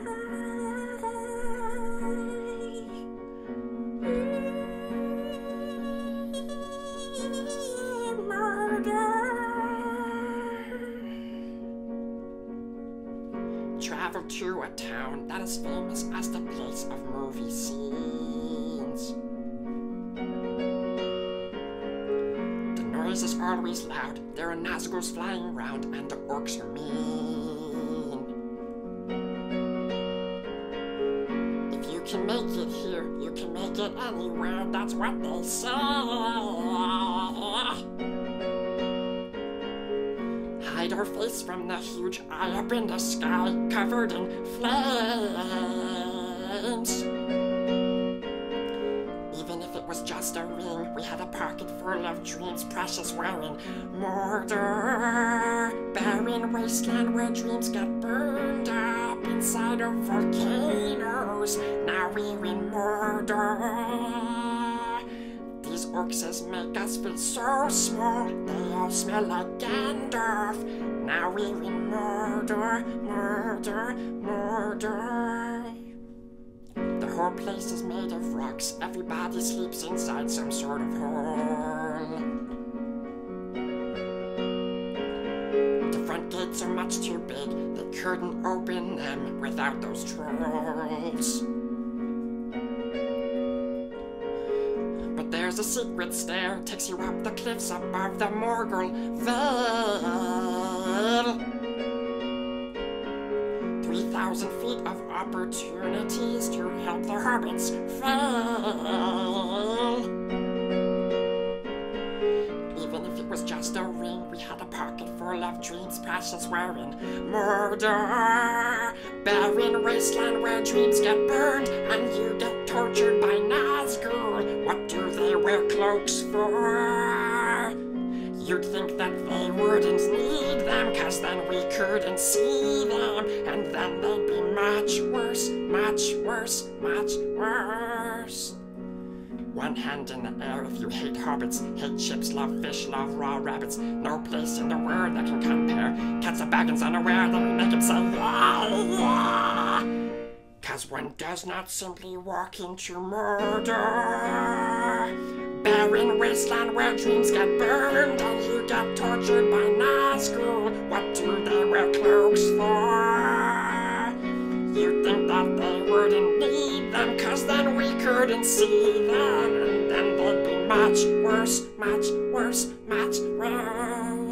Travel to a town that is famous as the place of movie scenes. The noise is always loud, there are Nazguls flying around, and the Orcs are mean. If you can make it here, you can make it anywhere, that's what they say. Hide our face from the huge eye up in the sky, covered in flames. Even if it was just a ring, we had a pocket full of dreams precious wherein Mordor, barren wasteland where dreams get burned up inside of volcanoes. Now we're in Mordor. These Orcses make us feel so small, they all smell like Gandalf. Now we're in Mordor, Mordor, Mordor. The whole place is made of rocks, everybody sleeps inside some sort of hole. The front gates are much too big, they couldn't open them without those trolls. There's a secret stair, takes you up the cliffs above the Morgul Vale. 3,000 feet of opportunities to help the Hobbits fail. Even if it was just a ring, we had a pocket full of dreams precious wherein Mordor, barren wasteland where dreams get burned and you get tortured by Nazgul. What do they wear cloaks for? You'd think that they wouldn't need them, cause then we couldn't see them, and then they'd be much worse, much worse, much worse. One hand in the air if you hate hobbits, hate chips, love fish, love raw rabbits. No place in the world that can compare. Cats are baggins unaware that we make him say yeah, yeah. Cause one does not simply walk into Mordor, barren wasteland where dreams get burned and you get tortured by Nazgul. What do they wear cloaks for? You'd think that they wouldn't need them, cause then we couldn't see them, and then they'd be much worse, much worse, much worse.